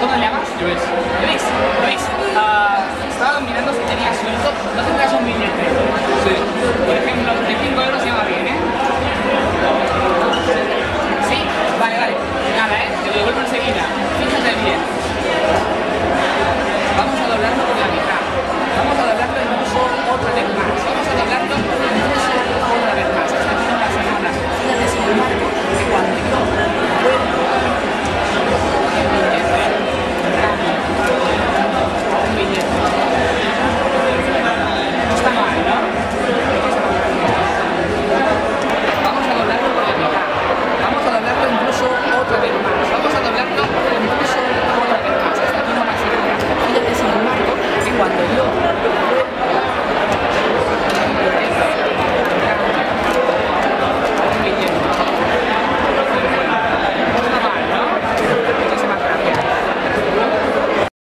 ¿Cómo le llamas? Luis. Luis, estaba mirando si tenía suelto. ¿No tendrás un billete? Sí. Por ejemplo, de 5 euros.